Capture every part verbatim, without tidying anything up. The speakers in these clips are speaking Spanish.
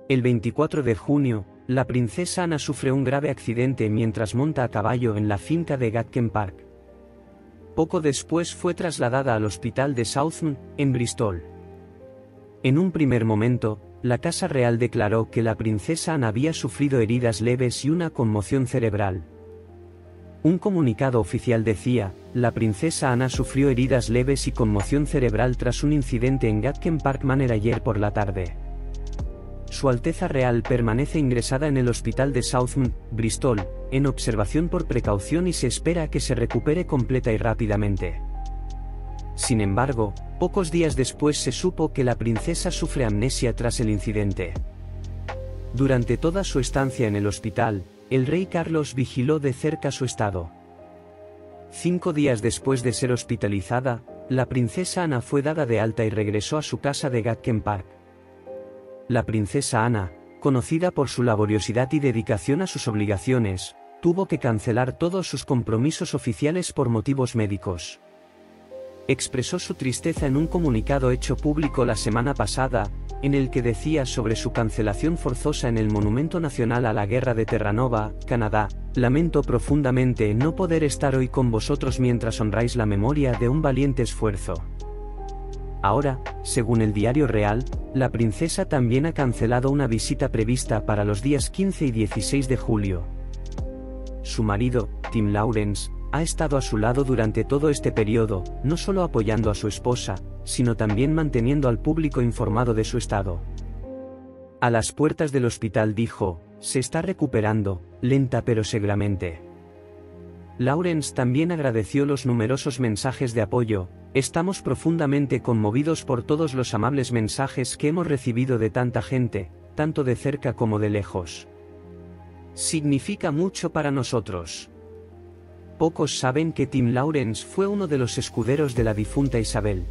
El veinticuatro de junio, la princesa Ana sufre un grave accidente mientras monta a caballo en la finca de Gatken Park. Poco después fue trasladada al hospital de Southend, en Bristol. En un primer momento, la Casa Real declaró que la princesa Ana había sufrido heridas leves y una conmoción cerebral. Un comunicado oficial decía: la princesa Ana sufrió heridas leves y conmoción cerebral tras un incidente en Gatken Park Manor ayer por la tarde. Su Alteza Real permanece ingresada en el hospital de Southend, Bristol, en observación por precaución y se espera que se recupere completa y rápidamente. Sin embargo, pocos días después se supo que la princesa sufre amnesia tras el incidente. Durante toda su estancia en el hospital, el rey Carlos vigiló de cerca su estado. Cinco días después de ser hospitalizada, la princesa Ana fue dada de alta y regresó a su casa de Gatken Park. La princesa Ana, conocida por su laboriosidad y dedicación a sus obligaciones, tuvo que cancelar todos sus compromisos oficiales por motivos médicos. Expresó su tristeza en un comunicado hecho público la semana pasada, en el que decía sobre su cancelación forzosa en el Monumento Nacional a la Guerra de Terranova, Canadá: lamento profundamente no poder estar hoy con vosotros mientras honráis la memoria de un valiente esfuerzo. Ahora, según el Diario Real, la princesa también ha cancelado una visita prevista para los días quince y dieciséis de julio. Su marido, Tim Lawrence, ha estado a su lado durante todo este periodo, no solo apoyando a su esposa, sino también manteniendo al público informado de su estado. A las puertas del hospital dijo: se está recuperando, lenta pero seguramente. Lawrence también agradeció los numerosos mensajes de apoyo: estamos profundamente conmovidos por todos los amables mensajes que hemos recibido de tanta gente, tanto de cerca como de lejos. Significa mucho para nosotros. Pocos saben que Tim Lawrence fue uno de los escuderos de la difunta Isabel.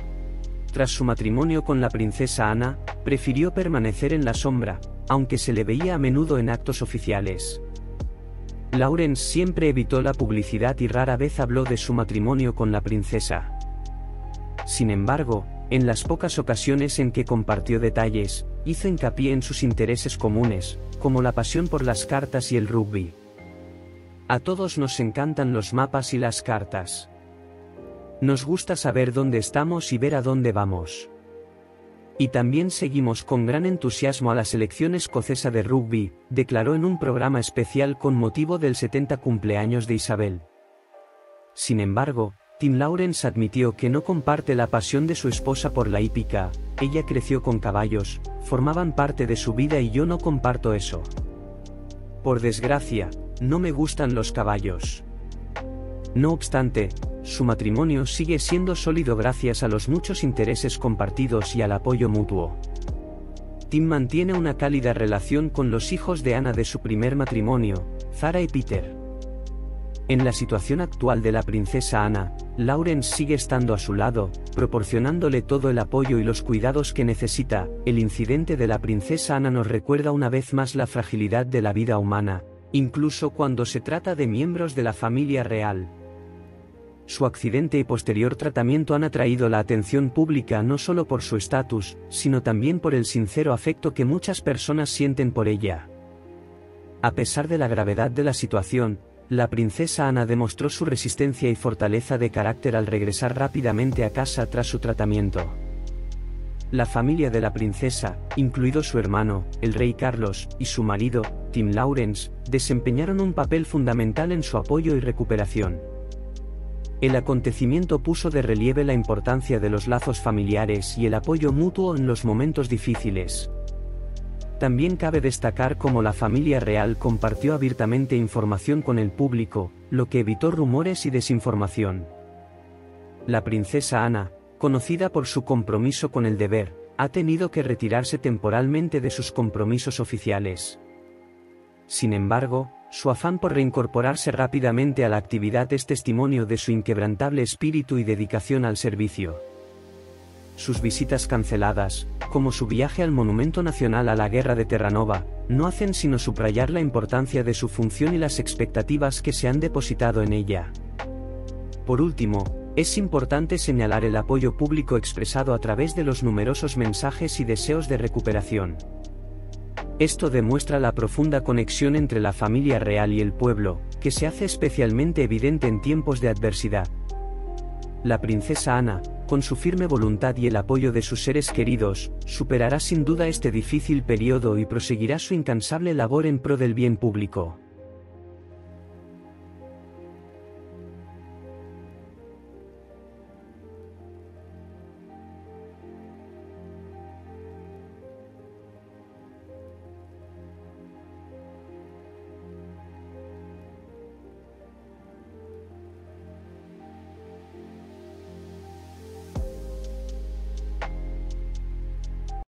Tras su matrimonio con la princesa Ana, prefirió permanecer en la sombra, aunque se le veía a menudo en actos oficiales. Lawrence siempre evitó la publicidad y rara vez habló de su matrimonio con la princesa. Sin embargo, en las pocas ocasiones en que compartió detalles, hizo hincapié en sus intereses comunes, como la pasión por las cartas y el rugby. A todos nos encantan los mapas y las cartas. Nos gusta saber dónde estamos y ver a dónde vamos. Y también seguimos con gran entusiasmo a la selección escocesa de rugby, declaró en un programa especial con motivo del setenta cumpleaños de Isabel. Sin embargo, Tim Lawrence admitió que no comparte la pasión de su esposa por la hípica: ella creció con caballos, formaban parte de su vida y yo no comparto eso. Por desgracia, no me gustan los caballos. No obstante, su matrimonio sigue siendo sólido gracias a los muchos intereses compartidos y al apoyo mutuo. Tim mantiene una cálida relación con los hijos de Ana de su primer matrimonio, Zara y Peter. En la situación actual de la princesa Ana, Lawrence sigue estando a su lado, proporcionándole todo el apoyo y los cuidados que necesita. El incidente de la princesa Ana nos recuerda una vez más la fragilidad de la vida humana, incluso cuando se trata de miembros de la familia real. Su accidente y posterior tratamiento han atraído la atención pública no solo por su estatus, sino también por el sincero afecto que muchas personas sienten por ella. A pesar de la gravedad de la situación, la princesa Ana demostró su resistencia y fortaleza de carácter al regresar rápidamente a casa tras su tratamiento. La familia de la princesa, incluido su hermano, el rey Carlos, y su marido, Tim Lawrence, desempeñaron un papel fundamental en su apoyo y recuperación. El acontecimiento puso de relieve la importancia de los lazos familiares y el apoyo mutuo en los momentos difíciles. También cabe destacar cómo la familia real compartió abiertamente información con el público, lo que evitó rumores y desinformación. La princesa Ana, conocida por su compromiso con el deber, ha tenido que retirarse temporalmente de sus compromisos oficiales. Sin embargo, su afán por reincorporarse rápidamente a la actividad es testimonio de su inquebrantable espíritu y dedicación al servicio. Sus visitas canceladas, como su viaje al Monumento Nacional a la Guerra de Terranova, no hacen sino subrayar la importancia de su función y las expectativas que se han depositado en ella. Por último, es importante señalar el apoyo público expresado a través de los numerosos mensajes y deseos de recuperación. Esto demuestra la profunda conexión entre la familia real y el pueblo, que se hace especialmente evidente en tiempos de adversidad. La princesa Ana, con su firme voluntad y el apoyo de sus seres queridos, superará sin duda este difícil periodo y proseguirá su incansable labor en pro del bien público.